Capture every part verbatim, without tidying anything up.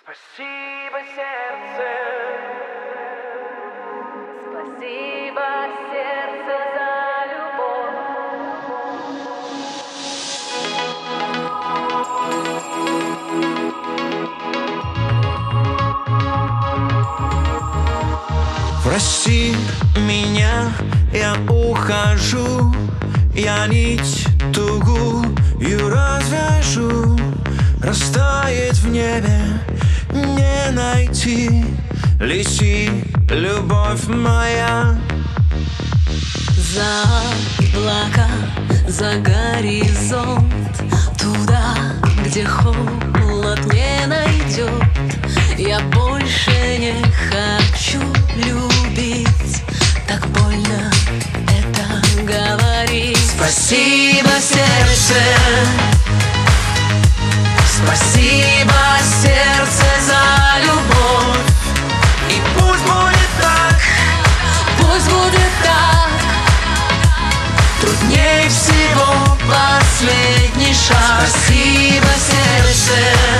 Спасибо, сердце. Спасибо, сердце, за любовь. Прости меня, я ухожу, я нить тугую развяжу. Растает в небе, не найти. Лети, любовь моя. За облака, за горизонт, туда, где холод не найдет. Я больше не хочу любить, так больно это говорить. Спасибо, сердце. Спасибо, сердце, за любовь. И пусть будет так, Пусть будет так, труднее всего последний шаг. Спасибо, сердце.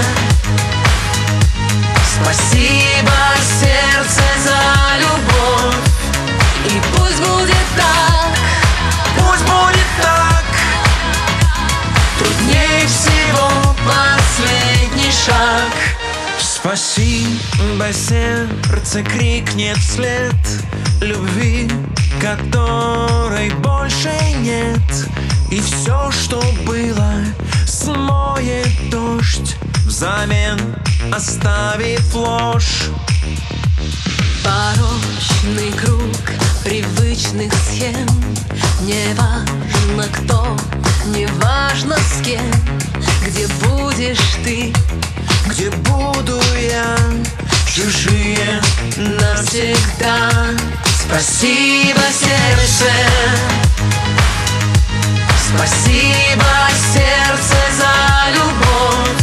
Спасибо, сердце, за любовь. И пусть будет так, Пусть будет так, труднее всего последний шаг. Спасибо, сердце крикнет вслед любви, которой больше нет. И все, что было, смоет дождь, взамен оставив ложь. Порочный круг привычных схем. Не важно кто, не важно с кем. Где будешь ты, Где буду я, чужие навсегда. Спасибо, сердце. Спасибо, сердце, за любовь.